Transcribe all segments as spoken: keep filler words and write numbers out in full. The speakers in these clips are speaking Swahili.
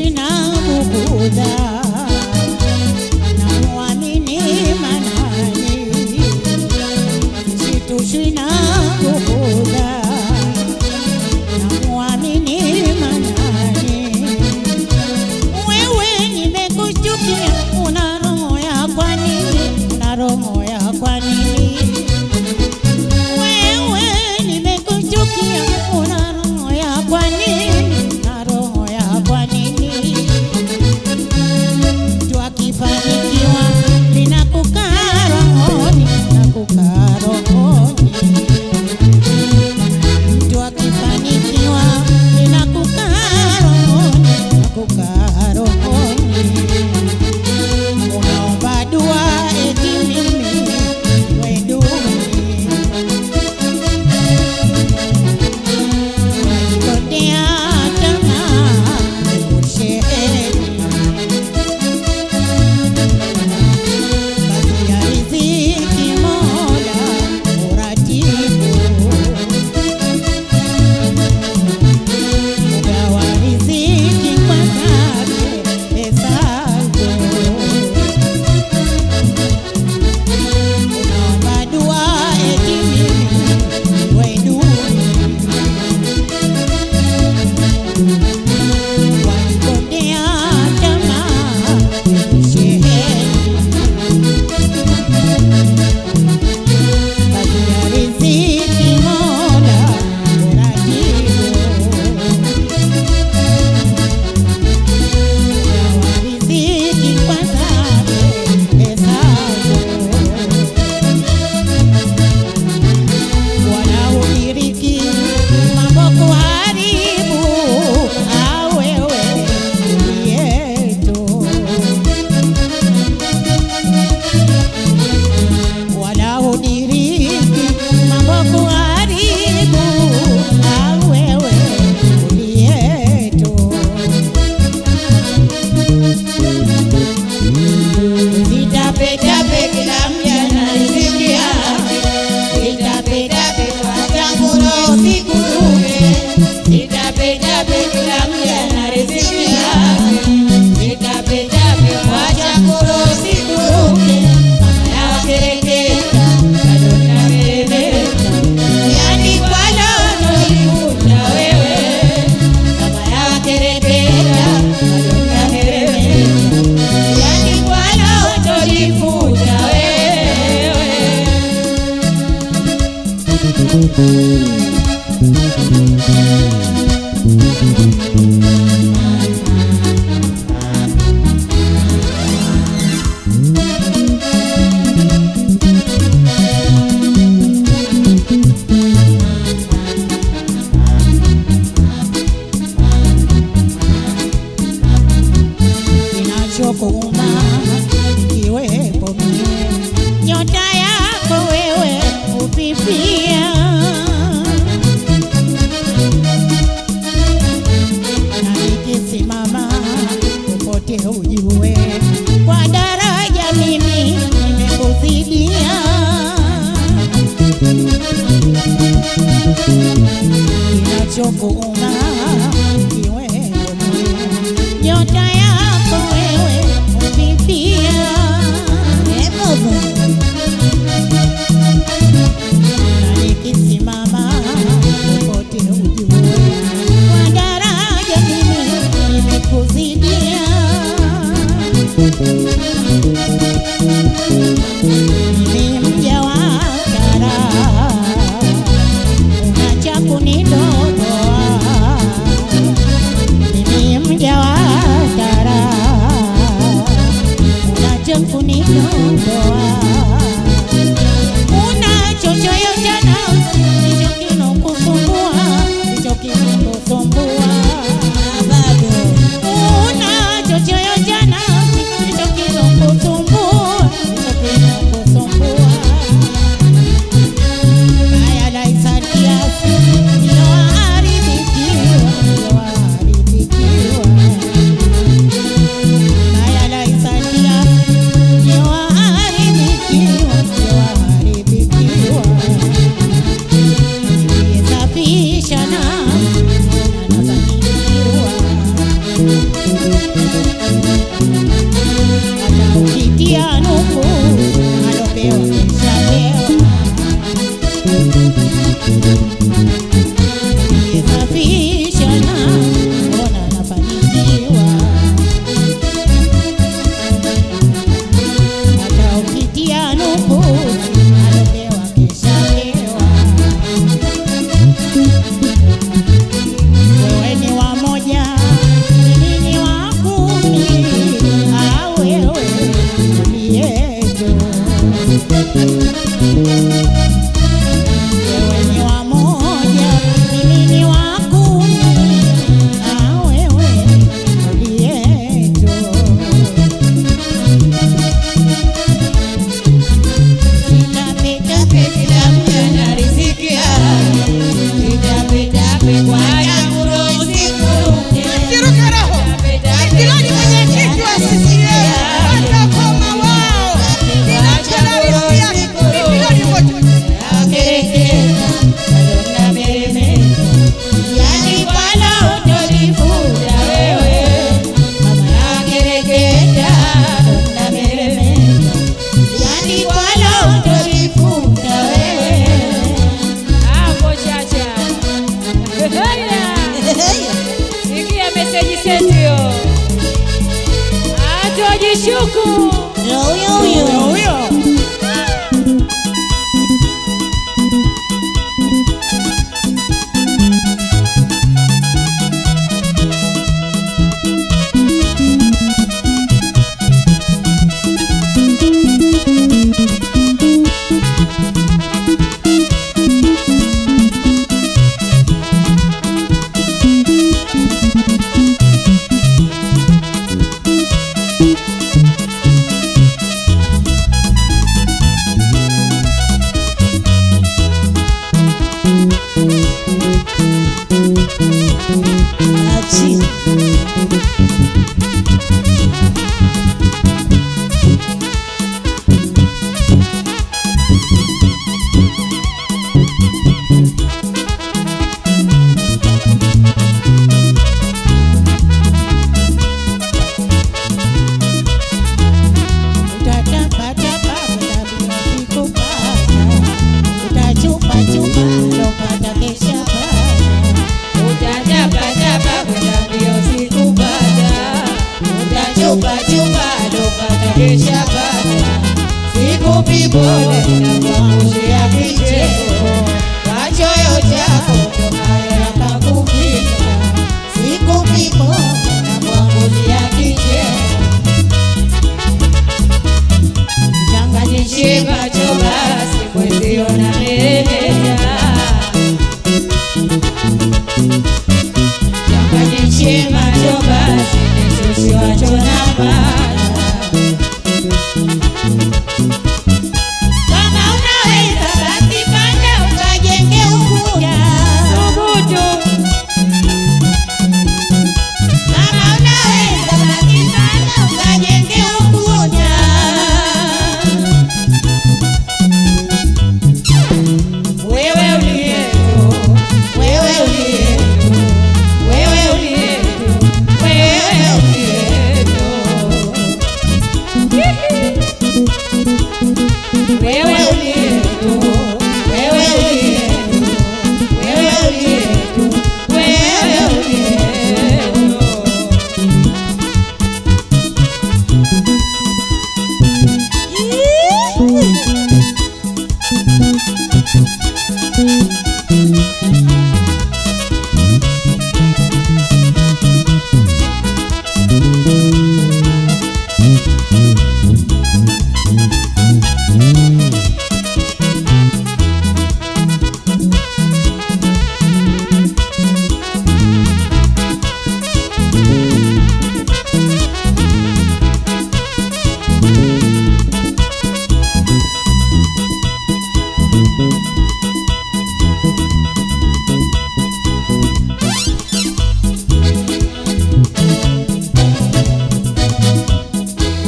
sina bughudha na muamini manani, kitu sina bughudha na muamini manani. Wewe nimekuchukia, una roho ya kwa nini? Una roho ya kwa nini? Wewe nimekuchukia, una roho ya kwa nini? Una roho ya kwa nini? Mtu akifanikiwa linakukaa rohoni, linakukaa rohoni. Mtu akifanikiwa linakukaa rohoni, linakukaa rohoni. Unaomba dua eti mimi niwe duni, wanikondea tamaa nikusheheni. Kazi ya riziki Mola uratibu, ugawa riziki kwa zake hesabu. Unaomba dua eti mimi niwe duni, wanikondea tamaa nikusheheni. Kazi ya riziki Mola uratibu, ugawa riziki kwa zake hesabu. Wanaodiriki mambo kuharibu, ah wewe yetu. Wanaodiriki mambo kuharibu, ah wewe yetu. Sitapetape kila mja na riziki yake, sitapetape wacha nguro sikuruke. Sitapetape kila mja na riziki yake, sitapetape wacha nguro sikuruke. Kama yakereketa bado nameremeta, yani kwa lono likuta wewe. Kama yakereketa bado nameremeta, yani kwa lono likuta wewe. Kinachokuuma ikiwepo mie, nyota yako wewe upipia. Na nikisimama popote ujue, kwa daraja mimi nimekuzidia. Kinachokuuma ikiwepo mie, nyota yako wewe upipia. Na nikisimama popote ujue, kwa daraja mimi nimekuzidia. Mimi mja wa karaha, unacha kunidodoa. Mimi mja wa karaha, unacha kunidodoa. Unachochoyo nafsi, ndicho kinokusumbua, ndicho kinokusumbua. Unachochoyo nafsi, ndicho kinokusumbua, ndicho kinokusumbua. Haya naisaidia ndio waharibikiwa, ndio waharibikiwa. Haya naisaidia ndio waharibikiwa. hata ukitia nuku alopewa kishapewa. Niyesafisha na mbona nafanikiwa, hata ukitia nuku alopewa kishapewa. Wewe ni wa moja, mimi ni wa kumi, ah wewe uliejo. Wewe ni wa moja, mimi ni wa kumi, ah wewe uliejo. Sitapita pita mwana riziki yake, sitapita pita yangu rozi kuruke. Siruka roho. Kilani mwenye kitu wa sisi hata koma wao. Ninachana riziki yake. Kilani mwenye Akereketa, kalona meremeta, yani wala utolifuta wewe. Mama akereketa, kalona meremeta, yani wala utolifuta wewe. Hapo chacha. Sikia message sentio. Atojishuku. Yo yo yo yo.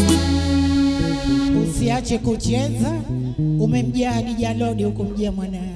Usiache kucheza, umemjia Hadija Lodi huko mjia mwanae.